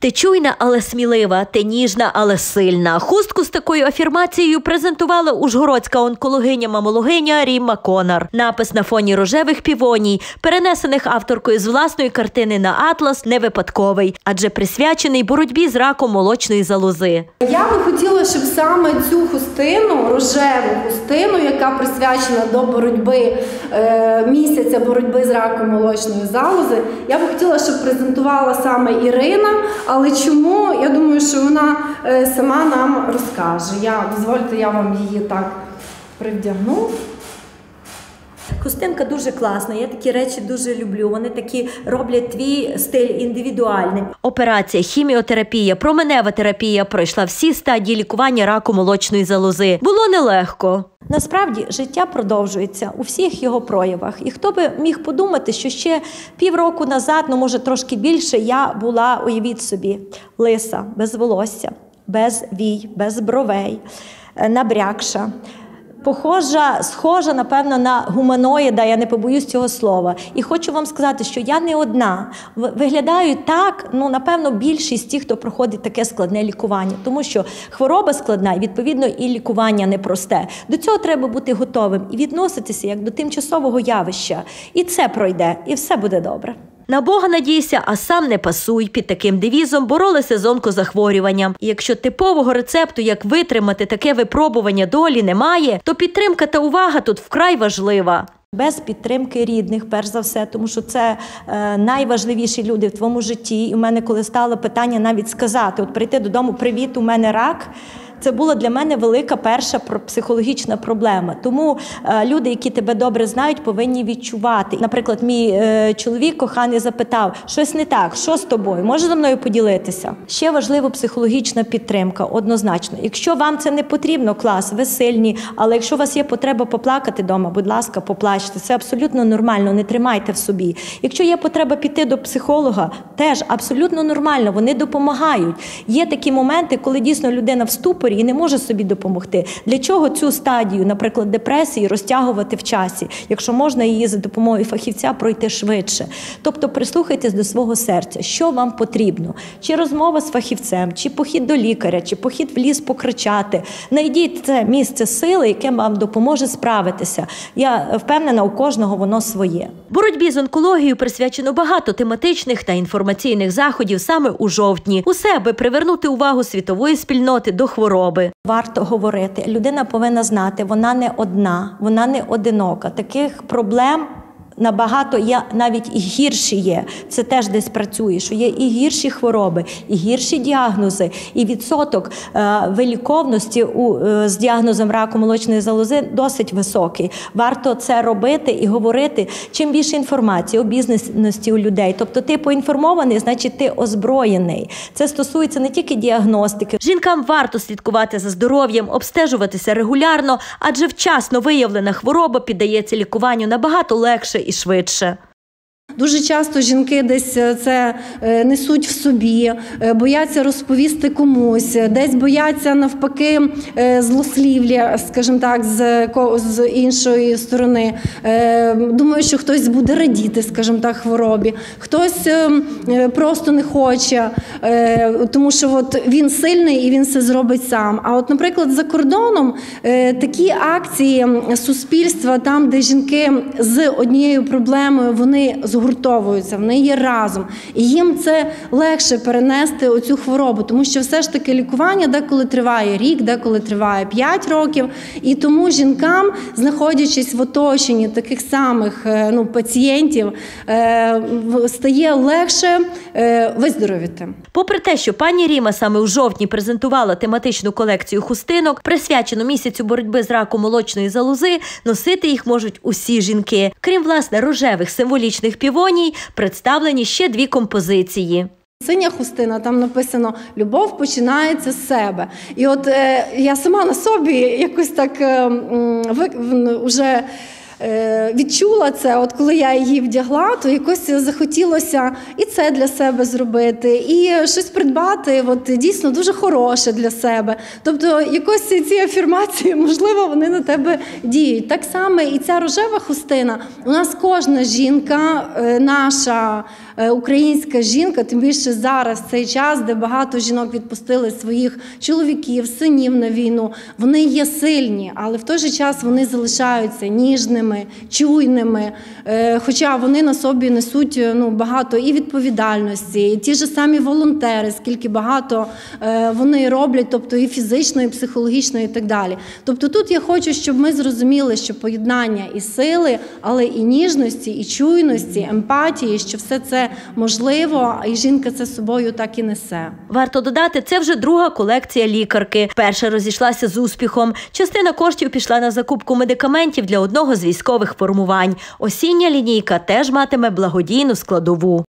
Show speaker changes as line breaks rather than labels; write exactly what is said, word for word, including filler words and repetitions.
Ти чуйна, але смілива, ти ніжна, але сильна. Хустку з такою афірмацією презентувала ужгородська онкологиня-мамологиня Рімма Конар. Напис на фоні рожевих півоній, перенесених авторкою з власної картини на атлас, не випадковий, адже присвячений боротьбі з раком молочної залози.
Я би хотіла, щоб саме цю хустину, рожеву хустину, яка присвячена до боротьби, е, місяця боротьби з раком молочної залози, я би хотіла, щоб презентувала саме Ірина. Але чому? Я думаю, що вона е, сама нам розкаже. Я, дозвольте, я вам її так привдягну.
Хустинка дуже класна, я такі речі дуже люблю, вони такі роблять твій стиль індивідуальним. Операція, хіміотерапія, променева терапія пройшла всі стадії лікування раку молочної залози. Було нелегко. Насправді, життя продовжується у всіх його проявах. І хто би міг подумати, що ще півроку назад, ну може трошки більше, я була, уявіть собі, лиса, без волосся, без вій, без бровей, набрякша. Похожа, схожа, напевно, на гуманоїда, я не побоюсь цього слова. І хочу вам сказати, що я не одна. Виглядаю так, ну, напевно, більшість тих, хто проходить таке складне лікування. Тому що хвороба складна, і, відповідно, і лікування непросте. До цього треба бути готовим і відноситися як до тимчасового явища. І це пройде, і все буде добре. На Бога надійся, а сам не пасуй. Під таким девізом боролися з онкозахворюванням. І якщо типового рецепту, як витримати таке випробування долі, немає, то підтримка та увага тут вкрай важлива. Без підтримки рідних, перш за все, тому що це е, найважливіші люди в твоєму житті. І в мене, коли стало питання навіть сказати, от прийти додому, привіт, у мене рак, це була для мене велика перша психологічна проблема. Тому е, люди, які тебе добре знають, повинні відчувати. Наприклад, мій е, чоловік коханий запитав, щось не так, що з тобою, може зі мною поділитися? Ще важлива психологічна підтримка, однозначно. Якщо вам це не потрібно, клас, ви сильні, але якщо у вас є потреба поплакати вдома, будь ласка, поплачте. Це абсолютно нормально, не тримайте в собі. Якщо є потреба піти до психолога, теж абсолютно нормально, вони допомагають. Є такі моменти, коли дійсно людина в ступорі і не може собі допомогти. Для чого цю стадію, наприклад, депресії, розтягувати в часі, якщо можна її за допомогою фахівця пройти швидше? Тобто прислухайтесь до свого серця, що вам потрібно. Чи розмова з фахівцем, чи похід до лікаря, чи похід в ліс покричати. Найдіть це місце сили, яке вам допоможе справитися. Я впевнена, у кожного воно своє. Боротьбі з онкологією присвячено багато тематичних та інформаційних заходів саме у жовтні. Усе, аби привернути увагу світової спільноти до хвороби. Варто говорити. Людина повинна знати, вона не одна, вона не одинока. Таких проблем набагато є, навіть і гірші є. Це теж десь працює, що є і гірші хвороби, і гірші діагнози, і відсоток е, виліковності у, е, з діагнозом раку молочної залози досить високий. Варто це робити і говорити. Чим більше інформації, обізнаності у людей. Тобто ти поінформований, значить ти озброєний. Це стосується не тільки діагностики. Жінкам варто слідкувати за здоров'ям, обстежуватися регулярно, адже вчасно виявлена хвороба піддається лікуванню набагато легше і швидше.
Дуже часто жінки десь це несуть в собі, бояться розповісти комусь, десь бояться навпаки злослів'я, скажімо так, з, з іншої сторони. Думаю, що хтось буде радіти, скажімо так, хворобі, хтось просто не хоче, тому що от він сильний і він все зробить сам. А от, наприклад, за кордоном такі акції суспільства, там, де жінки з однією проблемою, вони згуртовуються, гуртовуються, вони є разом. І їм це легше перенести оцю хворобу, тому що все ж таки лікування деколи триває рік, деколи триває п'ять років. І тому жінкам, знаходячись в оточенні таких самих ну, пацієнтів, стає легше виздоровіти.
Попри те, що пані Ріма саме у жовтні презентувала тематичну колекцію хустинок, присвячену місяцю боротьби з раком молочної залози, носити їх можуть усі жінки. Крім, власне, рожевих символічних півоній, представлені ще дві композиції.
Синя хустина, там написано «Любов починається з себе». І от е, я сама на собі якось так е, вже відчула це, от коли я її вдягла, то якось захотілося і це для себе зробити, і щось придбати, от дійсно дуже хороше для себе. Тобто якось ці афірмації, можливо, вони на тебе діють. Так само і ця рожева хустина. У нас кожна жінка, наша українська жінка, тим більше зараз, в цей час, де багато жінок відпустили своїх чоловіків, синів на війну, вони є сильні, але в той же час вони залишаються ніжними, чуйними, хоча вони на собі несуть ну, багато і відповідальності, і ті ж самі волонтери, скільки багато вони роблять, тобто і фізично, і психологічно, і так далі. Тобто тут я хочу, щоб ми зрозуміли, що поєднання і сили, але і ніжності, і чуйності, емпатії, що все це можливо, і жінка це з собою так і несе.
Варто додати, це вже друга колекція лікарки. Перша розійшлася з успіхом. Частина коштів пішла на закупку медикаментів для одного з військових формувань. Осіння лінійка теж матиме благодійну складову.